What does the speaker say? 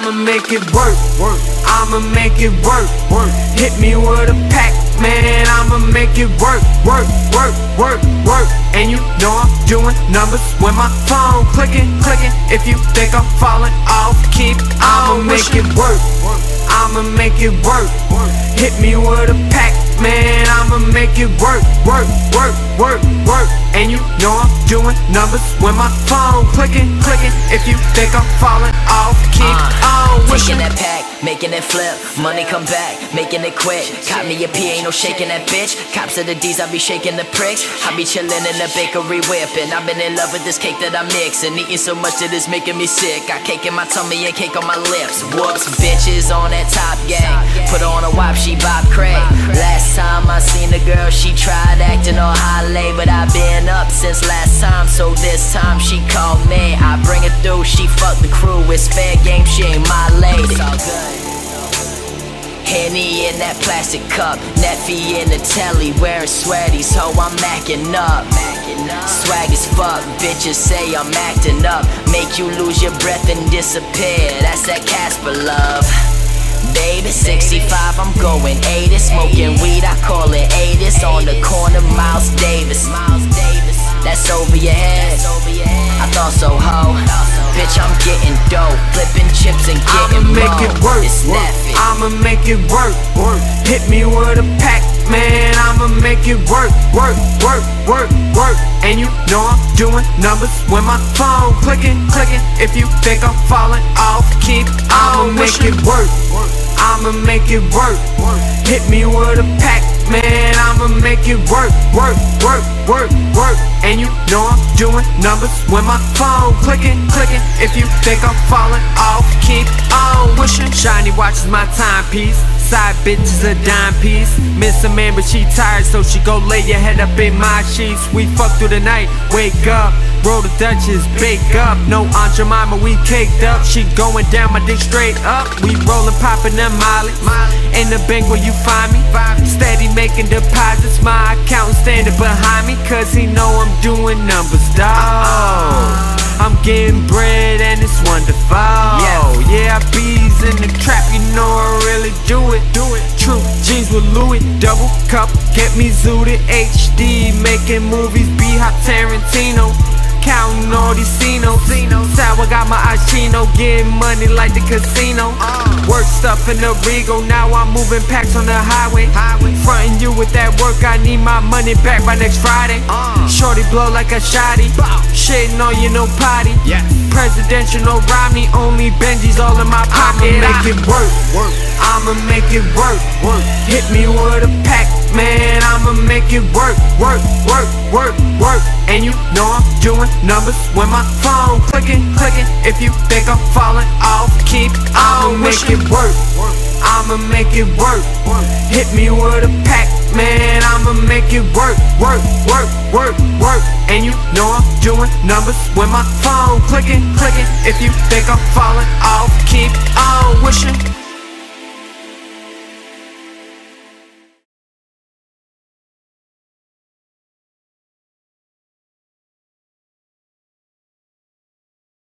I'ma make it work, work. I'ma make it work, work. Hit me with a pack, man, I'ma make it work, work, work, work, work. And you know I'm doing numbers when my phone clicking, clicking. If you think I'm falling off, keep on. I'ma make it work, work. I'ma make it work, work. Hit me with a pack, man, I'ma make it work, work, work, work, work. And you know I'm doing numbers when my phone clicking, clicking. If you think I'm falling off, keep on wishing. Taking that pack, making it flip, money come back, making it quick. Cop me a P, ain't no shaking that bitch. Cops of the D's, I be shaking the pricks. I be chillin' in the bakery whipping. I've been in love with this cake that I mix, and eating so much that it's making me sick. Got cake in my tummy and cake on my lips. Whoops, bitches on that top gang. Put on a wop, she Bob Craig. Last time I seen the girl, she tried acting all high, but I been up since last time, so this time she called me. I bring it through, she fuck the crew. It's fair game, she ain't my lady. It's all good. Henny in that plastic cup, Neffy in the telly, wearing sweaties, ho, I'm macking up. Swag as fuck, bitches say I'm acting up. Make you lose your breath and disappear, that's that Casper love. Baby, 65, I'm going 80, smoking weed, I call it 80s. On the corner, Miles Davis. That's over your head, I thought so, ho. Bitch, I'm getting dope, flipping chips and getting I'ma make it work, work. I'ma make it work, work. Hit me with a pack, man, I'ma make it work, work, work, work, work. And you know I'm doing numbers when my phone clicking, clicking. If you think I'm falling off, keep on. I'ma make it work, work. I'ma make it work, work. Hit me with a pack, man, I'ma make it work, work, work, work, work. And you know I'm doing numbers when my phone clicking, clicking. If you think I'm falling off, keep on wishing. Shiny watch is my timepiece. Side bitch is a dime piece. Miss a man but she tired, so she go lay your head up in my sheets. We fuck through the night, wake up, roll the Dutchess, bake up. No Aunt Jemima, we caked up. She going down my dick straight up. We rollin', poppin' them Molly. In the bank where you find me, steady making deposits. My accountant standing behind me, cause he know I'm doing numbers, dawg. I'm getting bread and it's wonderful. Yeah, I bees in the trap, you know I really do it. True jeans with Louis, double cup, get me zooted. HD, making movies, B-Hop Tarantino. Counting all these Cinos. Sour got my Achino, getting money like the casino. Work stuff in the Regal, now I'm moving packs on the highway. Frontin' you with that work, I need my money back by next Friday. Shorty blow like a shotty, shitting on you, no potty. Presidential, no Romney, only Benjis all in my pocket. I'ma make it work, work. I'ma make it work, work. Hit me with a pack, man, I'ma make it work, work, work, work, work. And you know I'm doing numbers when my phone clicking, clicking. If you think I'm falling off, keep on. I'ma make it work, work. I'ma make it work, work. Hit me with a pack, man, I'ma make it work, work, work, work, work. And you know I'm doing numbers when my phone clicking, clicking. If you think I'm falling off, keep on wishing.